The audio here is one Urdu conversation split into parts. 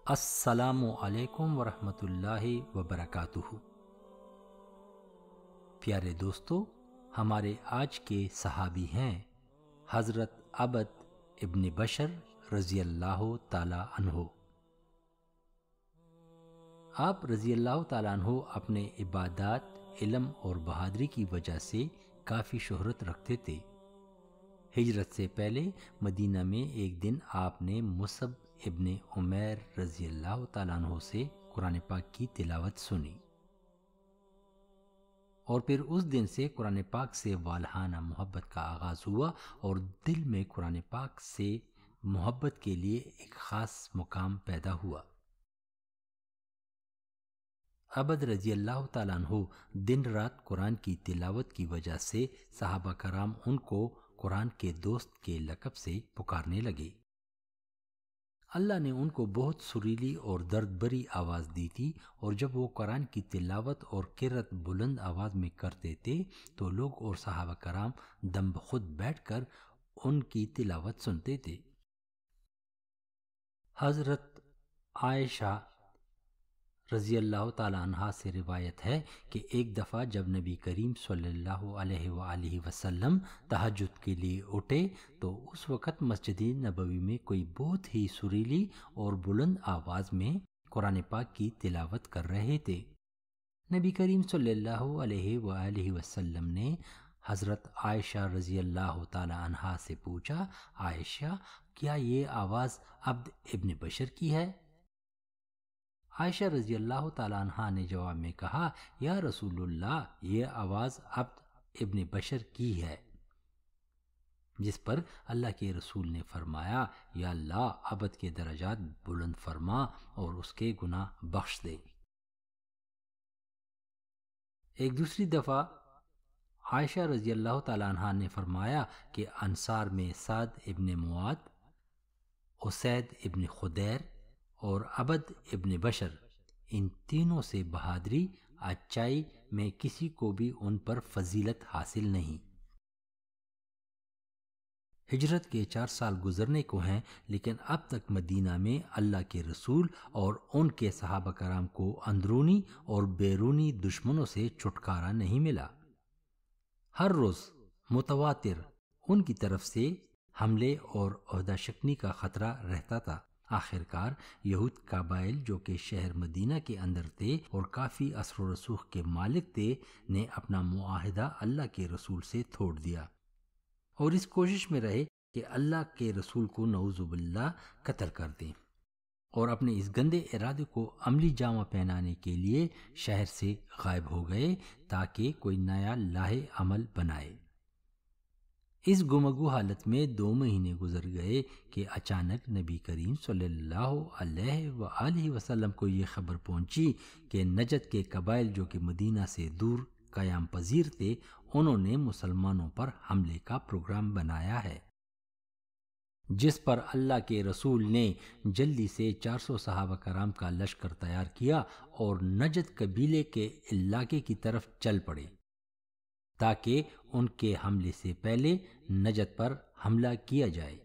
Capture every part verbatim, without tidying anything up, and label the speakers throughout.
Speaker 1: السلام علیکم ورحمۃ اللہ وبرکاتہ۔ پیارے دوستو، ہمارے آج کے صحابی ہیں حضرت عبد ابن بشر رضی اللہ تعالی عنہ۔ آپ رضی اللہ تعالی عنہ اپنے عبادات، علم اور بہادری کی وجہ سے کافی شہرت رکھتے تھے۔ ہجرت سے پہلے مدینہ میں ایک دن آپ نے مصب ابن عمیر رضی اللہ تعالیٰ عنہ سے قرآن پاک کی تلاوت سنی، اور پھر اس دن سے قرآن پاک سے والہانہ محبت کا آغاز ہوا اور دل میں قرآن پاک سے محبت کے لیے ایک خاص مقام پیدا ہوا۔ عبد رضی اللہ تعالیٰ عنہ دن رات قرآن کی تلاوت کی وجہ سے صحابہ کرام ان کو قرآن کے دوست کے لقب سے پکارنے لگے۔ اللہ نے ان کو بہت سریلی اور درد بری آواز دی تھی، اور جب وہ قرآن کی تلاوت اور قرأت بلند آواز میں کرتے تھے تو لوگ اور صحابہ کرام دم بخود بیٹھ کر ان کی تلاوت سنتے تھے۔ حضرت عائشہ رضی اللہ تعالی عنہا سے روایت ہے کہ ایک دفعہ جب نبی کریم صلی اللہ علیہ وآلہ وسلم تہجد کے لیے اٹھے تو اس وقت مسجد نبوی میں کوئی بہت ہی سریلی اور بلند آواز میں قرآن پاک کی تلاوت کر رہے تھے۔ نبی کریم صلی اللہ علیہ وآلہ وسلم نے حضرت عائشہ رضی اللہ تعالی عنہا سے پوچھا، عائشہ، کیا یہ آواز عبد ابن بشر کی ہے؟ عائشہ رضی اللہ تعالی عنہا نے جواب میں کہا، یا رسول اللہ، یہ آواز عبد ابن بشر کی ہے، جس پر اللہ کے رسول نے فرمایا، یا اللہ عبد کے درجات بلند فرما اور اس کے گناہ بخش دے۔ ایک دوسری دفعہ عائشہ رضی اللہ تعالی عنہا نے فرمایا کہ انصار میں سعد ابن معاذ، اسید ابن خدیر اور عبد ابن بشر، ان تینوں سے بہادری، اچائی میں کسی کو بھی ان پر فضیلت حاصل نہیں۔ ہجرت کے چار سال گزرنے کو ہیں، لیکن اب تک مدینہ میں اللہ کے رسول اور ان کے صحابہ کرام کو اندرونی اور بیرونی دشمنوں سے چھٹکارا نہیں ملا۔ ہر روز متواتر ان کی طرف سے حملے اور عہدہ شکنی کا خطرہ رہتا تھا۔ آخر کار یہود قبائل جو کہ شہر مدینہ کے اندر تھے اور کافی اثر و رسوخ کے مالک تھے، نے اپنا معاہدہ اللہ کے رسول سے توڑ دیا اور اس کوشش میں رہے کہ اللہ کے رسول کو نعوذ باللہ قتل کر دیں، اور اپنے اس گندے ارادے کو عملی جامہ پہنانے کے لیے شہر سے غائب ہو گئے تاکہ کوئی نیا لاہ عمل بنائے۔ اس گمگو حالت میں دو مہینے گزر گئے کہ اچانک نبی کریم صلی اللہ علیہ وآلہ وسلم کو یہ خبر پہنچی کہ نجد کے قبائل جو کہ مدینہ سے دور قیام پذیر تھے، انہوں نے مسلمانوں پر حملے کا پروگرام بنایا ہے، جس پر اللہ کے رسول نے جلدی سے چار سو صحابہ کرام کا لشکر تیار کیا اور نجد قبیلے کے علاقے کی طرف چل پڑے تاکہ ان کے حملے سے پہلے نجد پر حملہ کیا جائے۔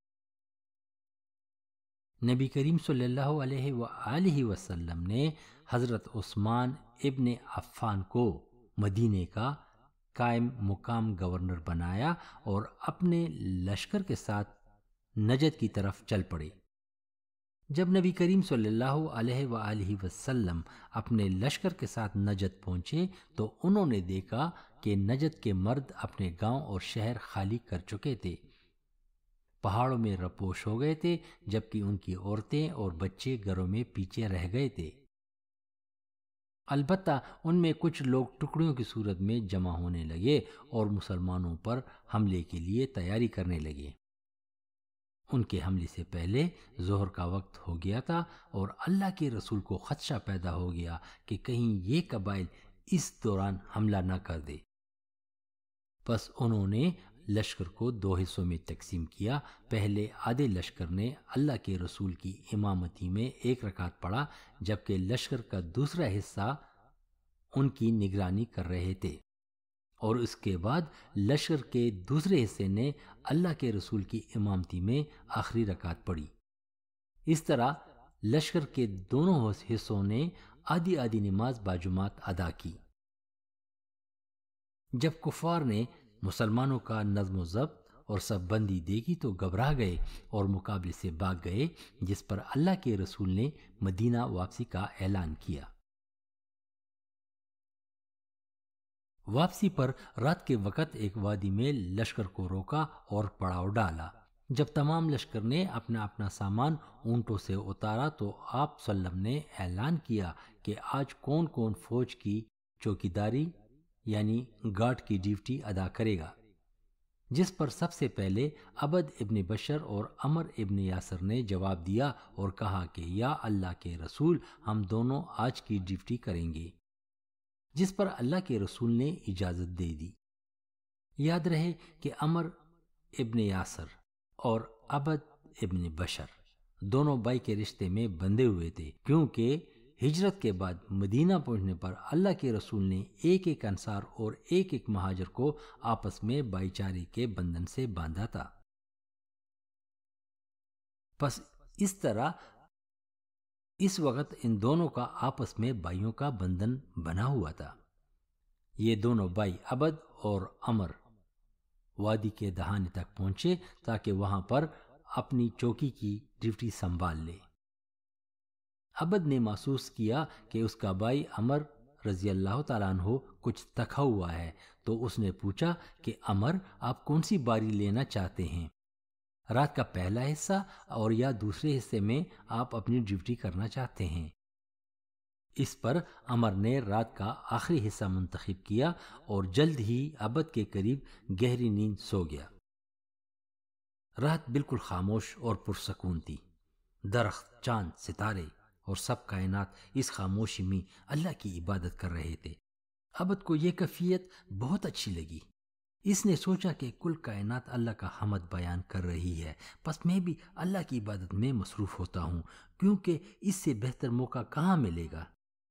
Speaker 1: نبی کریم صلی اللہ علیہ وآلہ وسلم نے حضرت عثمان ابن عفان کو مدینے کا قائم مقام گورنر بنایا اور اپنے لشکر کے ساتھ نجد کی طرف چل پڑے۔ جب نبی کریم صلی اللہ علیہ وآلہ وسلم اپنے لشکر کے ساتھ نجد پہنچے تو انہوں نے دیکھا کہ نجد کے مرد اپنے گاؤں اور شہر خالی کر چکے تھے، پہاڑوں میں رپوش ہو گئے تھے، جبکہ ان کی عورتیں اور بچے گھروں میں پیچھے رہ گئے تھے۔ البتہ ان میں کچھ لوگ ٹکڑیوں کی صورت میں جمع ہونے لگے اور مسلمانوں پر حملے کے لیے تیاری کرنے لگے۔ ان کے حملے سے پہلے ظہر کا وقت ہو گیا تھا اور اللہ کے رسول کو خدشہ پیدا ہو گیا کہ کہیں یہ قبائل اس دوران حملہ نہ کر دے۔ پس انہوں نے لشکر کو دو حصوں میں تقسیم کیا۔ پہلے آدھے لشکر نے اللہ کے رسول کی امامتی میں ایک رکعت پڑھا، جبکہ لشکر کا دوسرا حصہ ان کی نگرانی کر رہے تھے، اور اس کے بعد لشکر کے دوسرے حصے نے اللہ کے رسول کی امامتی میں آخری رکعت پڑھی۔ اس طرح لشکر کے دونوں حصوں نے آدھی آدھی نماز باجماعت ادا کی۔ جب کفار نے مسلمانوں کا نظم و ضبط اور سب بندی دیکھی تو گھبرا گئے اور مقابلے سے بھاگ گئے، جس پر اللہ کے رسول نے مدینہ واپسی کا اعلان کیا۔ واپسی پر رات کے وقت ایک وادی میں لشکر کو روکا اور پڑاؤ ڈالا۔ جب تمام لشکر نے اپنا اپنا سامان اونٹوں سے اتارا تو آپ صلی اللہ علیہ وسلم نے اعلان کیا کہ آج کون کون فوج کی چوکیداری یعنی گارڈ کی ڈیوٹی ادا کرے گا، جس پر سب سے پہلے عبد ابن بشر اور عمر ابن یاسر نے جواب دیا اور کہا کہ یا اللہ کے رسول، ہم دونوں آج کی ڈیوٹی کریں گے، جس پر اللہ کے رسول نے اجازت دے دی۔ یاد رہے کہ عمر ابن یاسر اور عبد ابن بشر دونوں بھائی کے رشتے میں بندھے ہوئے تھے، کیونکہ ہجرت کے بعد مدینہ پہنچنے پر اللہ کے رسول نے ایک ایک انصار اور ایک ایک مہاجر کو آپس میں بھائی چارے کے بندھن سے باندھا تھا۔ پس اس طرح اس وقت ان دونوں کا آپس میں بھائیوں کا بندھن بنا ہوا تھا۔ یہ دونوں بھائی عبد اور عمر وادی کے دہانے تک پہنچے تاکہ وہاں پر اپنی چوکی کی ڈیوٹی سنبھال لے۔ عبد نے محسوس کیا کہ اس کا بھائی عمر رضی اللہ تعالیٰ عنہ کچھ تھکا ہوا ہے، تو اس نے پوچھا کہ عمر، آپ کون سی باری لینا چاہتے ہیں؟ رات کا پہلا حصہ اور یا دوسرے حصے میں آپ اپنی ڈیوٹی کرنا چاہتے ہیں؟ اس پر عمر نے رات کا آخری حصہ منتخب کیا اور جلد ہی عبد کے قریب گہری نیند سو گیا۔ رات بالکل خاموش اور پرسکون تھی۔ درخت، چاند، ستارے اور سب کائنات اس خاموشی میں اللہ کی عبادت کر رہے تھے۔ عبد کو یہ کیفیت بہت اچھی لگی۔ اس نے سوچا کہ کل کائنات اللہ کا حمد بیان کر رہی ہے، پس میں بھی اللہ کی عبادت میں مصروف ہوتا ہوں، کیونکہ اس سے بہتر موقع کہاں ملے گا۔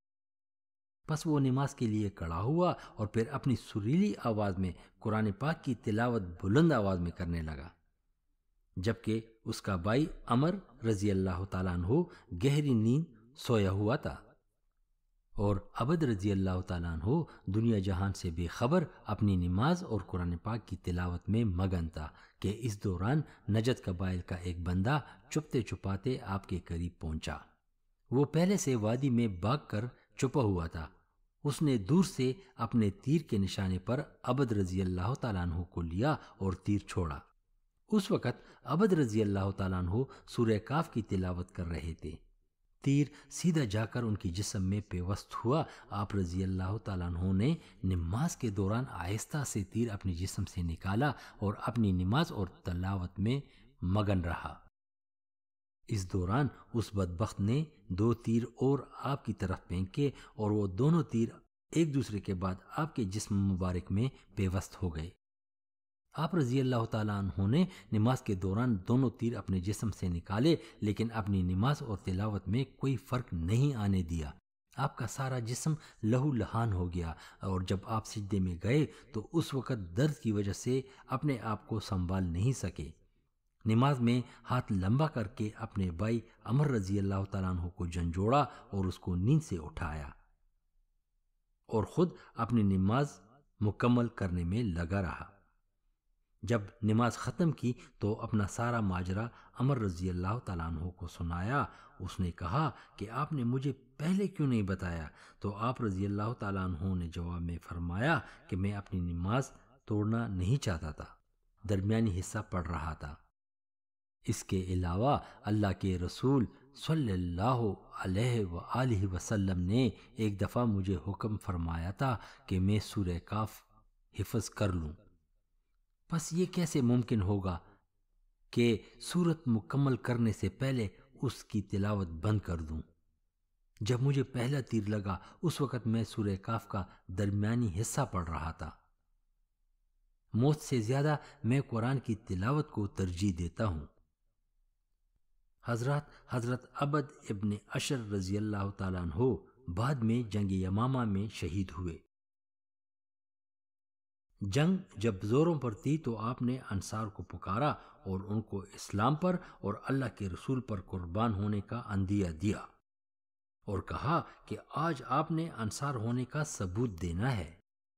Speaker 1: پس وہ نماز کے لیے کھڑا ہوا اور پھر اپنی سریلی آواز میں قرآن پاک کی تلاوت بلند آواز میں کرنے لگا، جبکہ اس کا بھائی عمر رضی اللہ تعالیٰ عنہ گہری نیند سویا ہوا تھا، اور عبد رضی اللہ تعالیٰ عنہ دنیا جہان سے بے خبر اپنی نماز اور قرآن پاک کی تلاوت میں مگن تھا کہ اس دوران نجد قبائل کا ایک بندہ چھپتے چھپاتے آپ کے قریب پہنچا۔ وہ پہلے سے وادی میں بھاگ کر چھپا ہوا تھا۔ اس نے دور سے اپنے تیر کے نشانے پر عبد رضی اللہ تعالیٰ عنہ کو لیا اور تیر چھوڑا۔ اس وقت عبد رضی اللہ تعالیٰ عنہ سورہ کاف کی تلاوت کر رہے تھے۔ تیر سیدھا جا کر ان کی جسم میں پیوست ہوا۔ آپ رضی اللہ تعالیٰ عنہ نے نماز کے دوران آہستہ سے تیر اپنی جسم سے نکالا اور اپنی نماز اور تلاوت میں مگن رہا۔ اس دوران اس بدبخت نے دو تیر اور آپ کی طرف پھینکے اور وہ دونوں تیر ایک دوسرے کے بعد آپ کے جسم مبارک میں پیوست ہو گئے۔ آپ رضی اللہ تعالیٰ عنہ نے نماز کے دوران دونوں تیر اپنے جسم سے نکالے، لیکن اپنی نماز اور تلاوت میں کوئی فرق نہیں آنے دیا۔ آپ کا سارا جسم لہو لہان ہو گیا، اور جب آپ سجدے میں گئے تو اس وقت درد کی وجہ سے اپنے آپ کو سنبھال نہیں سکے۔ نماز میں ہاتھ لمبا کر کے اپنے بھائی عمر رضی اللہ تعالیٰ عنہ کو جھنجھوڑا اور اس کو نیند سے اٹھایا، اور خود اپنی نماز مکمل کرنے میں لگا رہا۔ جب نماز ختم کی تو اپنا سارا ماجرا عمر رضی اللہ تعالیٰ عنہ کو سنایا۔ اس نے کہا کہ آپ نے مجھے پہلے کیوں نہیں بتایا؟ تو آپ رضی اللہ تعالیٰ عنہ نے جواب میں فرمایا کہ میں اپنی نماز توڑنا نہیں چاہتا تھا، درمیانی حصہ پڑھ رہا تھا۔ اس کے علاوہ اللہ کے رسول صلی اللہ علیہ وآلہ وسلم نے ایک دفعہ مجھے حکم فرمایا تھا کہ میں سورہ کاف حفظ کر لوں۔ پس یہ کیسے ممکن ہوگا کہ سورت مکمل کرنے سے پہلے اس کی تلاوت بند کر دوں؟ جب مجھے پہلا تیر لگا اس وقت میں سورہ کاف کا درمیانی حصہ پڑھ رہا تھا۔ موت سے زیادہ میں قرآن کی تلاوت کو ترجیح دیتا ہوں۔ حضرات حضرت عبد ابن بشر رضی اللہ تعالیٰ عنہ بعد میں جنگ یمامہ میں شہید ہوئے۔ جنگ جب زوروں پر تھی تو آپ نے انصار کو پکارا اور ان کو اسلام پر اور اللہ کے رسول پر قربان ہونے کا عندیہ دیا اور کہا کہ آج آپ نے انصار ہونے کا ثبوت دینا ہے۔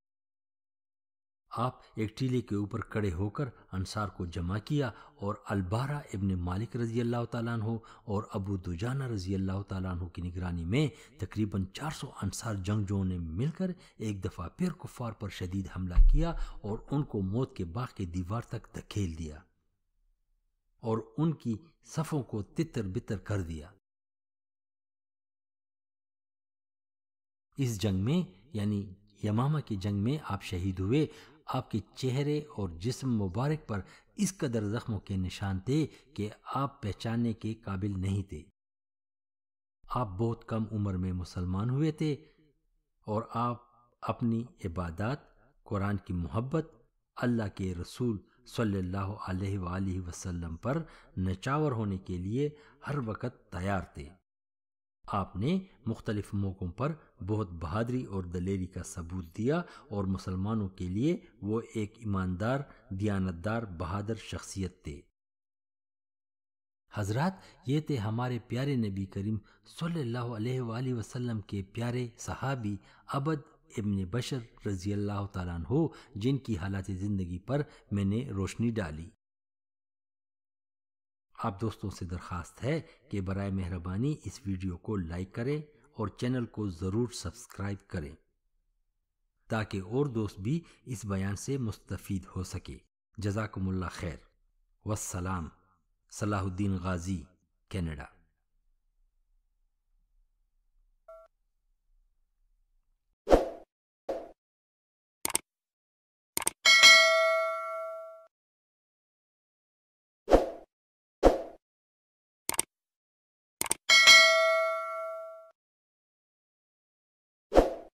Speaker 1: آپ ایک ٹیلے کے اوپر کڑے ہو کر انصار کو جمع کیا اور البارہ ابن مالک رضی اللہ تعالیٰ عنہ اور ابو دجانہ رضی اللہ تعالیٰ عنہ کی نگرانی میں تقریباً چار سو انصار جنگجوؤں نے مل کر ایک دفعہ پھر کفار پر شدید حملہ کیا اور ان کو موت کے باغ کی دیوار تک دھکیل دیا اور ان کی صفوں کو تتر بتر کر دیا۔ اس جنگ میں یعنی یمامہ کی جنگ میں آپ شہید ہوئے۔ آپ کے چہرے اور جسم مبارک پر اس قدر زخموں کے نشان تھے کہ آپ پہچاننے کے قابل نہیں تھے۔ آپ بہت کم عمر میں مسلمان ہوئے تھے اور آپ اپنی عبادات، قرآن کی محبت، اللہ کے رسول صلی اللہ علیہ وآلہ وسلم پر نچاور ہونے کے لیے ہر وقت تیار تھے۔ آپ نے مختلف موقعوں پر بہت بہادری اور دلیری کا ثبوت دیا اور مسلمانوں کے لیے وہ ایک ایماندار، دیانتدار، بہادر شخصیت تھے۔ حضرات، یہ تھے ہمارے پیارے نبی کریم صلی اللہ علیہ وآلہ وسلم کے پیارے صحابی عبد ابن بشر رضی اللہ تعالیٰ عنہ، جن کی حالات زندگی پر میں نے روشنی ڈالی۔ آپ دوستوں سے درخواست ہے کہ برائے مہربانی اس ویڈیو کو لائک کریں اور چینل کو ضرور سبسکرائب کریں تاکہ اور دوست بھی اس بیان سے مستفید ہو سکے۔ جزاکم اللہ خیر۔ والسلام۔ صلاح الدین غازی، کینیڈا۔